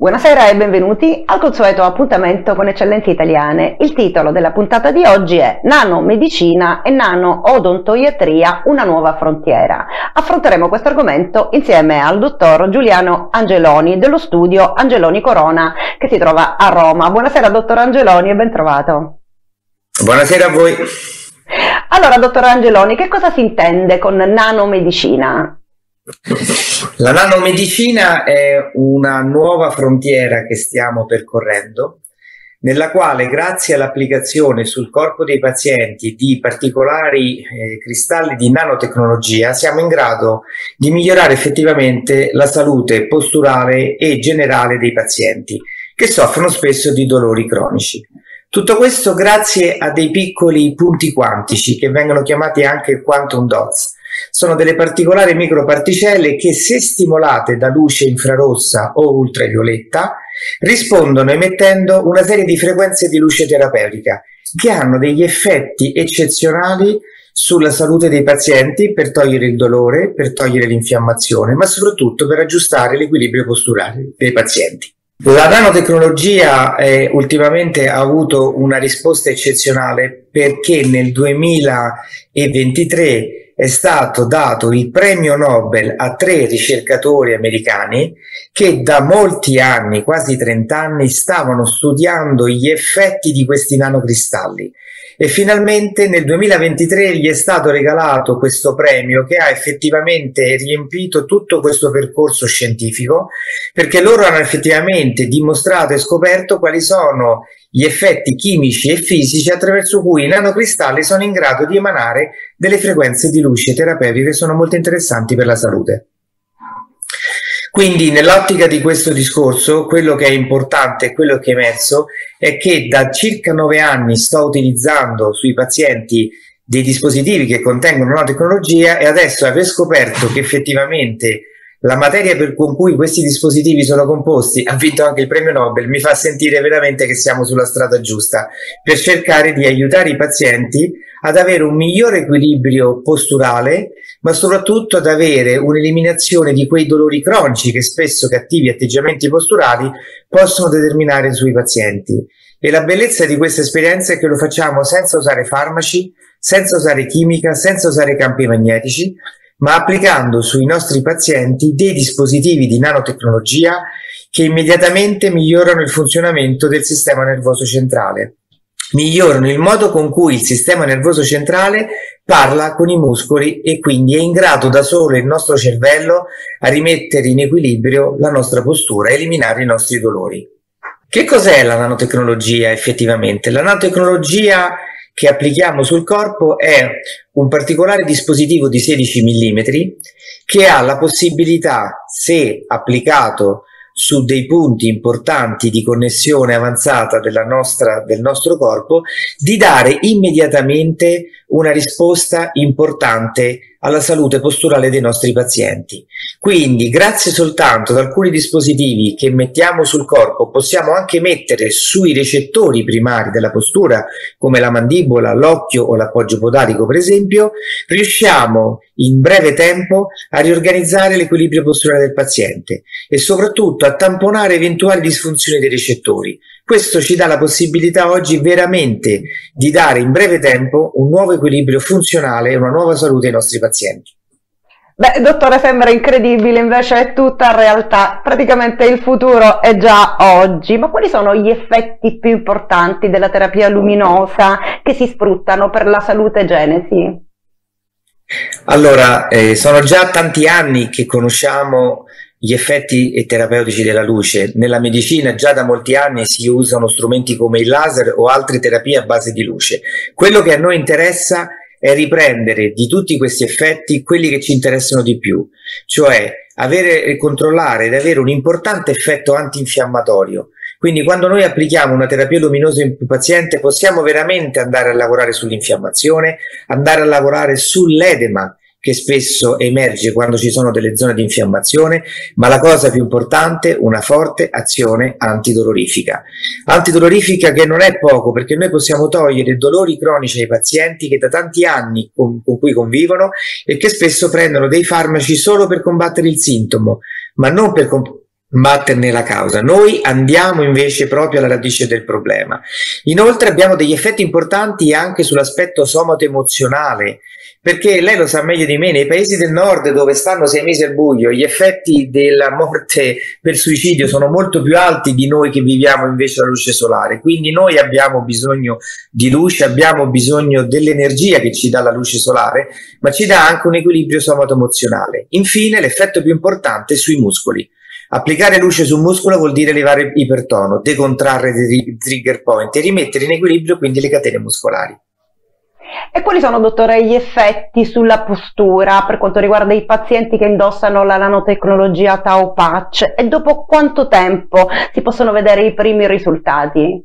Buonasera e benvenuti al consueto appuntamento con Eccellenze Italiane. Il titolo della puntata di oggi è Nanomedicina e nano-odontoiatria, una nuova frontiera. Affronteremo questo argomento insieme al dottor Giuliano Angeloni dello studio Angeloni Corona che si trova a Roma. Buonasera dottor Angeloni e ben trovato. Buonasera a voi. Allora dottor Angeloni, che cosa si intende con nanomedicina? La nanomedicina è una nuova frontiera che stiamo percorrendo, nella quale grazie all'applicazione sul corpo dei pazienti di particolari cristalli di nanotecnologia siamo in grado di migliorare effettivamente la salute posturale e generale dei pazienti che soffrono spesso di dolori cronici. Tutto questo grazie a dei piccoli punti quantici che vengono chiamati anche quantum dots. Sono delle particolari microparticelle che, se stimolate da luce infrarossa o ultravioletta, rispondono emettendo una serie di frequenze di luce terapeutica che hanno degli effetti eccezionali sulla salute dei pazienti per togliere il dolore, per togliere l'infiammazione, ma soprattutto per aggiustare l'equilibrio posturale dei pazienti. La nanotecnologia ultimamente ha avuto una risposta eccezionale perché nel 2023 è stato dato il premio Nobel a 3 ricercatori americani che da molti anni, quasi 30 anni, stavano studiando gli effetti di questi nanocristalli. E finalmente nel 2023 gli è stato regalato questo premio che ha effettivamente riempito tutto questo percorso scientifico, perché loro hanno effettivamente dimostrato e scoperto quali sono gli effetti chimici e fisici attraverso cui i nanocristalli sono in grado di emanare delle frequenze di luce terapeutiche che sono molto interessanti per la salute. Quindi nell'ottica di questo discorso quello che è importante, quello che è emerso è che da circa 9 anni sto utilizzando sui pazienti dei dispositivi che contengono nanotecnologia e adesso aver scoperto che effettivamente la materia con cui questi dispositivi sono composti ha vinto anche il premio Nobel mi fa sentire veramente che siamo sulla strada giusta per cercare di aiutare i pazienti ad avere un migliore equilibrio posturale, ma soprattutto ad avere un'eliminazione di quei dolori cronici che spesso cattivi atteggiamenti posturali possono determinare sui pazienti. E la bellezza di questa esperienza è che lo facciamo senza usare farmaci, senza usare chimica, senza usare campi magnetici, ma applicando sui nostri pazienti dei dispositivi di nanotecnologia che immediatamente migliorano il funzionamento del sistema nervoso centrale. Migliorano il modo con cui il sistema nervoso centrale parla con i muscoli e quindi è in grado da solo il nostro cervello a rimettere in equilibrio la nostra postura e eliminare i nostri dolori. Che cos'è la nanotecnologia effettivamente? La nanotecnologia che applichiamo sul corpo è un particolare dispositivo di 16 mm che ha la possibilità, se applicato su dei punti importanti di connessione avanzata del nostro corpo, di dare immediatamente una risposta importante alla salute posturale dei nostri pazienti. Quindi, grazie soltanto ad alcuni dispositivi che mettiamo sul corpo, possiamo anche mettere sui recettori primari della postura, come la mandibola, l'occhio o l'appoggio podalico per esempio, riusciamo in breve tempo a riorganizzare l'equilibrio posturale del paziente e soprattutto a tamponare eventuali disfunzioni dei recettori. Questo ci dà la possibilità oggi veramente di dare in breve tempo un nuovo equilibrio funzionale e una nuova salute ai nostri pazienti. Beh, dottore, sembra incredibile, invece è tutta realtà, praticamente il futuro è già oggi. Ma quali sono gli effetti più importanti della terapia luminosa che si sfruttano per la salute genesi? Allora, sono già tanti anni che conosciamo gli effetti terapeutici della luce. Nella medicina già da molti anni si usano strumenti come il laser o altre terapie a base di luce. Quello che a noi interessa è riprendere di tutti questi effetti quelli che ci interessano di più, cioè controllare ed avere un importante effetto antinfiammatorio. Quindi quando noi applichiamo una terapia luminosa in un paziente possiamo veramente andare a lavorare sull'infiammazione, andare a lavorare sull'edema che spesso emerge quando ci sono delle zone di infiammazione, ma la cosa più importante, una forte azione antidolorifica. Antidolorifica che non è poco, perché noi possiamo togliere dolori cronici ai pazienti che da tanti anni con cui convivono e che spesso prendono dei farmaci solo per combattere il sintomo, ma non per batterne la causa. Noi andiamo invece proprio alla radice del problema. Inoltre abbiamo degli effetti importanti anche sull'aspetto somato-emozionale, perché lei lo sa meglio di me, nei paesi del nord dove stanno 6 mesi al buio, gli effetti della morte per suicidio sono molto più alti di noi che viviamo invece la luce solare. Quindi noi abbiamo bisogno di luce, abbiamo bisogno dell'energia che ci dà la luce solare, ma ci dà anche un equilibrio somato-emozionale. Infine, l'effetto più importante è sui muscoli. Applicare luce sul muscolo vuol dire elevare ipertono, decontrarre dei trigger point e rimettere in equilibrio quindi le catene muscolari. E quali sono, dottore, gli effetti sulla postura per quanto riguarda i pazienti che indossano la nanotecnologia Tau Patch e dopo quanto tempo si possono vedere i primi risultati?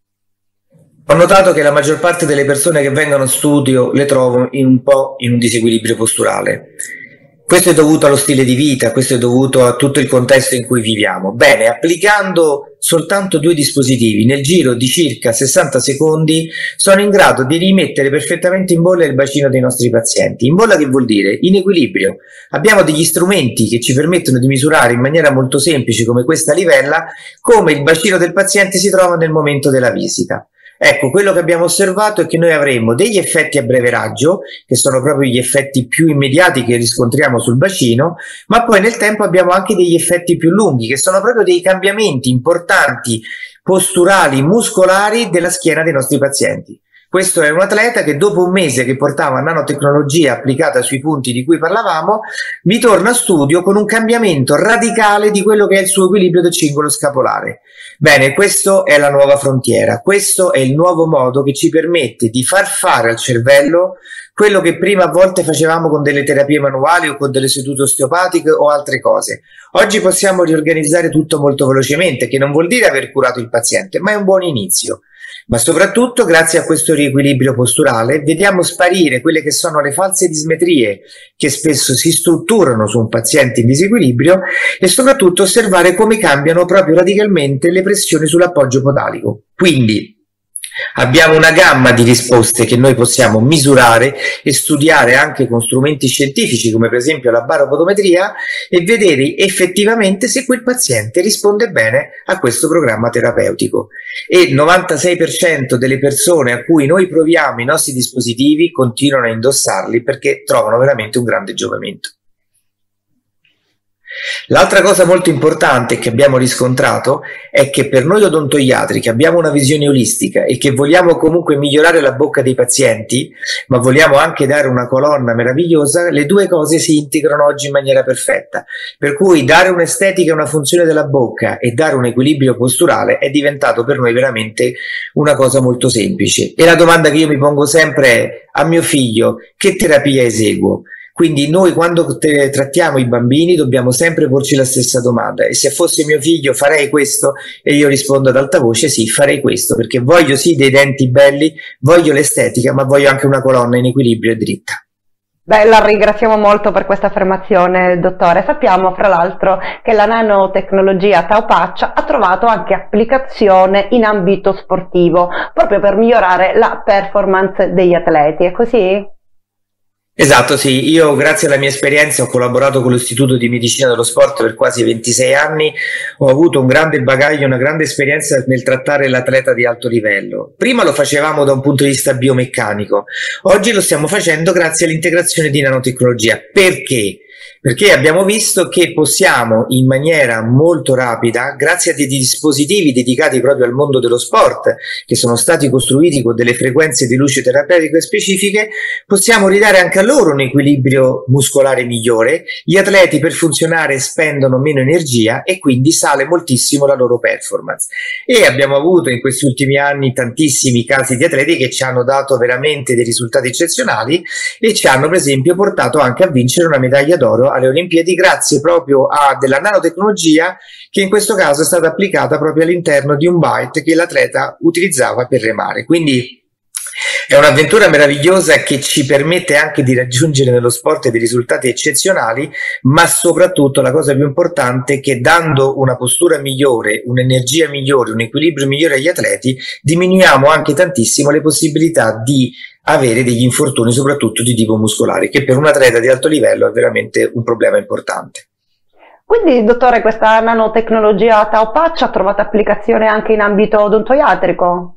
Ho notato che la maggior parte delle persone che vengono a studio le trovo un po' in un disequilibrio posturale. Questo è dovuto allo stile di vita, questo è dovuto a tutto il contesto in cui viviamo. Bene, applicando soltanto 2 dispositivi nel giro di circa 60 secondi sono in grado di rimettere perfettamente in bolla il bacino dei nostri pazienti. In bolla che vuol dire? In equilibrio. Abbiamo degli strumenti che ci permettono di misurare in maniera molto semplice, come questa livella, come il bacino del paziente si trova nel momento della visita. Ecco, quello che abbiamo osservato è che noi avremo degli effetti a breve raggio, che sono proprio gli effetti più immediati che riscontriamo sul bacino, ma poi nel tempo abbiamo anche degli effetti più lunghi, che sono proprio dei cambiamenti importanti posturali, muscolari della schiena dei nostri pazienti. Questo è un atleta che dopo un mese che portava nanotecnologia applicata sui punti di cui parlavamo, mi torna a studio con un cambiamento radicale di quello che è il suo equilibrio del cingolo scapolare. Bene, questa è la nuova frontiera, questo è il nuovo modo che ci permette di far fare al cervello quello che prima a volte facevamo con delle terapie manuali o con delle sedute osteopatiche o altre cose. Oggi possiamo riorganizzare tutto molto velocemente, che non vuol dire aver curato il paziente, ma è un buon inizio. Ma soprattutto grazie a questo riequilibrio posturale vediamo sparire quelle che sono le false dismetrie che spesso si strutturano su un paziente in disequilibrio e soprattutto osservare come cambiano proprio radicalmente le pressioni sull'appoggio podalico. Quindi abbiamo una gamma di risposte che noi possiamo misurare e studiare anche con strumenti scientifici come per esempio la baropodometria e vedere effettivamente se quel paziente risponde bene a questo programma terapeutico. E il 96% delle persone a cui noi proviamo i nostri dispositivi continuano a indossarli perché trovano veramente un grande giovamento. L'altra cosa molto importante che abbiamo riscontrato è che per noi odontoiatri che abbiamo una visione olistica e che vogliamo comunque migliorare la bocca dei pazienti, ma vogliamo anche dare una colonna meravigliosa, le 2 cose si integrano oggi in maniera perfetta. Per cui dare un'estetica e una funzione della bocca e dare un equilibrio posturale è diventato per noi veramente una cosa molto semplice. E la domanda che io mi pongo sempre è: a mio figlio che terapia eseguo? Quindi noi quando trattiamo i bambini dobbiamo sempre porci la stessa domanda: e se fosse mio figlio farei questo? E io rispondo ad alta voce: sì, farei questo, perché voglio sì dei denti belli, voglio l'estetica, ma voglio anche una colonna in equilibrio e dritta. Beh, la ringraziamo molto per questa affermazione, dottore. Sappiamo, fra l'altro, che la nanotecnologia Tau Patch ha trovato anche applicazione in ambito sportivo, proprio per migliorare la performance degli atleti, è così? Esatto, sì, io grazie alla mia esperienza ho collaborato con l'Istituto di Medicina dello Sport per quasi 26 anni, ho avuto un grande bagaglio, una grande esperienza nel trattare l'atleta di alto livello. Prima lo facevamo da un punto di vista biomeccanico, oggi lo stiamo facendo grazie all'integrazione di nanotecnologia. Perché? Perché abbiamo visto che possiamo in maniera molto rapida, grazie a dei dispositivi dedicati proprio al mondo dello sport, che sono stati costruiti con delle frequenze di luce terapeutiche specifiche, possiamo ridare anche a loro un equilibrio muscolare migliore. Gli atleti per funzionare spendono meno energia e quindi sale moltissimo la loro performance. E abbiamo avuto in questi ultimi anni tantissimi casi di atleti che ci hanno dato veramente dei risultati eccezionali e ci hanno per esempio portato anche a vincere una medaglia d'oro alle Olimpiadi grazie proprio a della nanotecnologia che in questo caso è stata applicata proprio all'interno di un byte che l'atleta utilizzava per remare. Quindi è un'avventura meravigliosa che ci permette anche di raggiungere nello sport dei risultati eccezionali, ma soprattutto la cosa più importante è che dando una postura migliore, un'energia migliore, un equilibrio migliore agli atleti, diminuiamo anche tantissimo le possibilità di avere degli infortuni, soprattutto di tipo muscolare, che per un atleta di alto livello è veramente un problema importante. Quindi, dottore, questa nanotecnologia Tau Patch ha trovato applicazione anche in ambito odontoiatrico?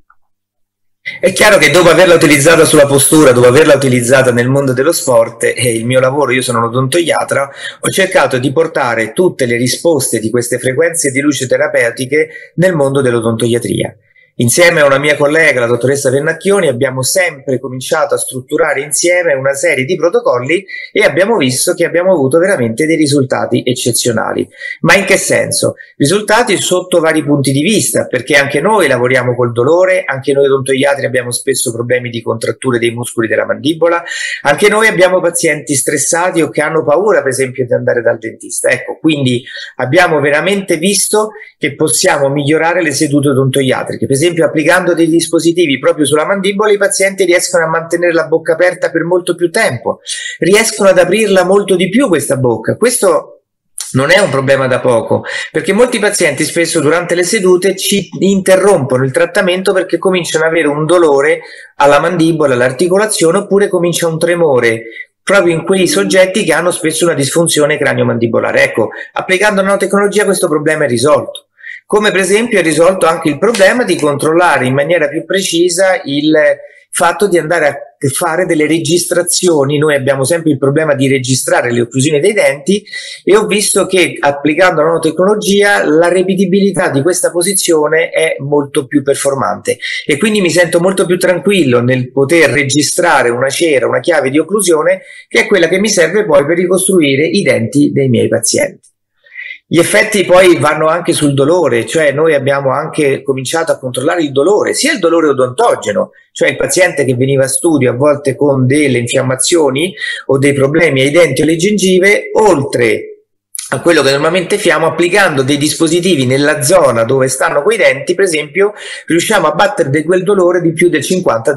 È chiaro che dopo averla utilizzata sulla postura, dopo averla utilizzata nel mondo dello sport e il mio lavoro, io sono un odontoiatra, ho cercato di portare tutte le risposte di queste frequenze di luce terapeutiche nel mondo dell'odontoiatria. Insieme a una mia collega, la dottoressa Pennacchioni, abbiamo sempre cominciato a strutturare insieme una serie di protocolli e abbiamo visto che abbiamo avuto veramente dei risultati eccezionali. Ma in che senso? Risultati sotto vari punti di vista, perché anche noi lavoriamo col dolore, anche noi odontoiatri abbiamo spesso problemi di contratture dei muscoli della mandibola, anche noi abbiamo pazienti stressati o che hanno paura, per esempio, di andare dal dentista. Ecco, quindi abbiamo veramente visto che possiamo migliorare le sedute odontoiatriche. Per esempio, applicando dei dispositivi proprio sulla mandibola, i pazienti riescono a mantenere la bocca aperta per molto più tempo, riescono ad aprirla molto di più questa bocca. Questo non è un problema da poco, perché molti pazienti spesso durante le sedute ci interrompono il trattamento perché cominciano ad avere un dolore alla mandibola, all'articolazione, oppure comincia un tremore proprio in quei soggetti che hanno spesso una disfunzione craniomandibolare. Ecco, applicando nanotecnologia questo problema è risolto. Come per esempio è risolto anche il problema di controllare in maniera più precisa il fatto di andare a fare delle registrazioni. Noi abbiamo sempre il problema di registrare le occlusioni dei denti e ho visto che applicando la nanotecnologia la ripetibilità di questa posizione è molto più performante e quindi mi sento molto più tranquillo nel poter registrare una cera, una chiave di occlusione che è quella che mi serve poi per ricostruire i denti dei miei pazienti. Gli effetti poi vanno anche sul dolore, cioè noi abbiamo anche cominciato a controllare il dolore, sia il dolore odontogeno, cioè il paziente che veniva a studio a volte con delle infiammazioni o dei problemi ai denti o alle gengive, oltre a quello che normalmente fiamo, applicando dei dispositivi nella zona dove stanno quei denti, per esempio, riusciamo a battere quel dolore di più del 50-70%.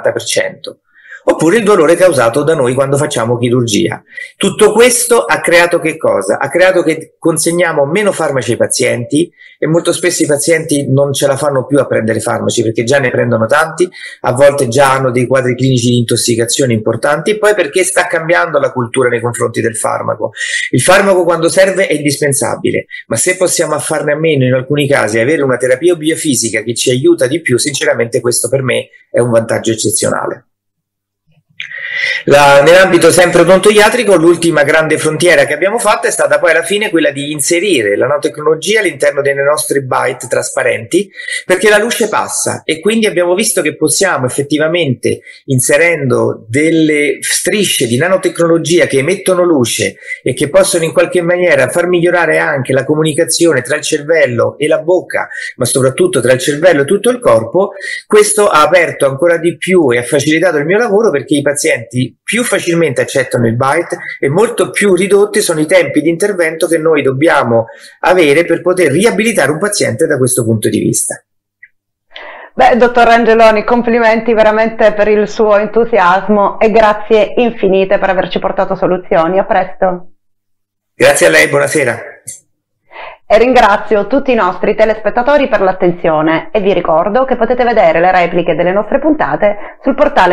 Oppure il dolore causato da noi quando facciamo chirurgia. Tutto questo ha creato che cosa? Ha creato che consegniamo meno farmaci ai pazienti e molto spesso i pazienti non ce la fanno più a prendere farmaci perché già ne prendono tanti, a volte già hanno dei quadri clinici di intossicazione importanti e poi perché sta cambiando la cultura nei confronti del farmaco. Il farmaco quando serve è indispensabile, ma se possiamo farne a meno in alcuni casi e avere una terapia biofisica che ci aiuta di più, sinceramente questo per me è un vantaggio eccezionale. Nell'ambito sempre odontoiatrico, l'ultima grande frontiera che abbiamo fatto è stata poi alla fine quella di inserire la nanotecnologia all'interno dei nostri bite trasparenti, perché la luce passa e quindi abbiamo visto che possiamo effettivamente, inserendo delle strisce di nanotecnologia che emettono luce e che possono in qualche maniera far migliorare anche la comunicazione tra il cervello e la bocca, ma soprattutto tra il cervello e tutto il corpo, questo ha aperto ancora di più e ha facilitato il mio lavoro perché i pazienti più facilmente accettano il bite e molto più ridotti sono i tempi di intervento che noi dobbiamo avere per poter riabilitare un paziente da questo punto di vista. Beh, dottor Angeloni, complimenti veramente per il suo entusiasmo e grazie infinite per averci portato soluzioni. A presto. Grazie a lei, buonasera. E ringrazio tutti i nostri telespettatori per l'attenzione e vi ricordo che potete vedere le repliche delle nostre puntate sul portale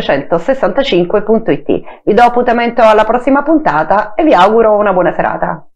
medicina365.it. Vi do appuntamento alla prossima puntata e vi auguro una buona serata.